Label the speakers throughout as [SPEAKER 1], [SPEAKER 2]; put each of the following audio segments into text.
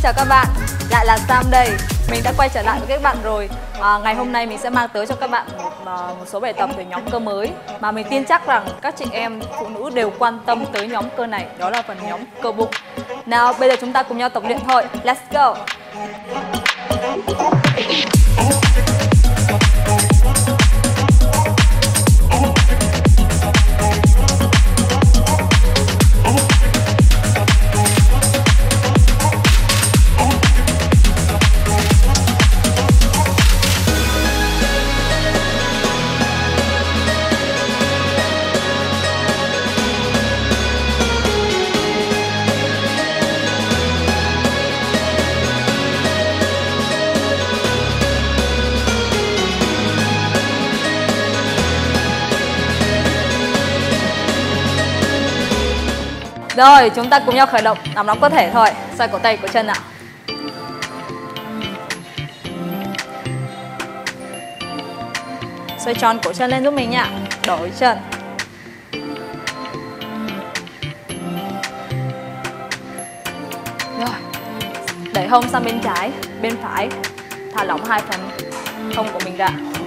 [SPEAKER 1] chào các bạn, lại là Sam đây. Mình đã quay trở lại với các bạn rồi. Ngày hôm nay mình sẽ mang tới cho các bạn một số bài tập về nhóm cơ mới mà mình tin chắc rằng các chị em phụ nữ đều quan tâm tới nhóm cơ này, đó là phần nhóm cơ bụng. Nào, bây giờ chúng ta cùng nhau tập luyện thôi. Let's go! Rồi, chúng ta cùng nhau khởi động, nằm nóng cơ thể thôi. Xoay cổ tay, cổ chân nào. Xoay tròn cổ chân lên giúp mình nha. Đổi chân. Rồi, đẩy hông sang bên trái, bên phải. Thả lỏng hai phần hông của mình ra.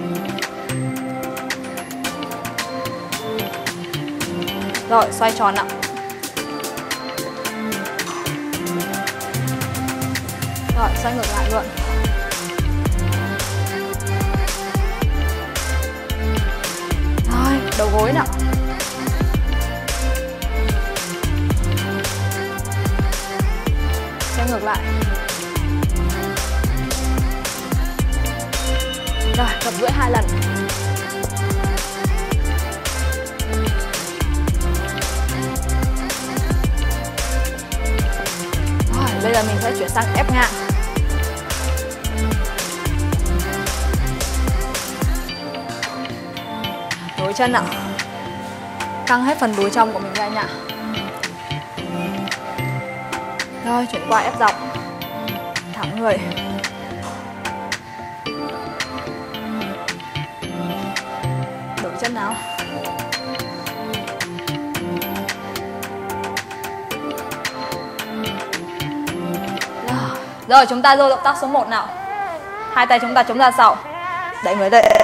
[SPEAKER 1] Rồi, xoay tròn nào. Rồi, xoay ngược lại luôn. Rồi, đầu gối nào. Xoay ngược lại. Rồi, gập duỗi 2 lần. Rồi, bây giờ mình sẽ chuyển sang ép ngang. Đối chân nào. Căng hết phần đùi trong của mình ra nha. Rồi, chuyển qua ép dọc. Thẳng người. Đổi chân nào. Rồi, chúng ta vô động tác số 1 nào. Hai tay chúng ta chống ra sau. Đẩy người dậy.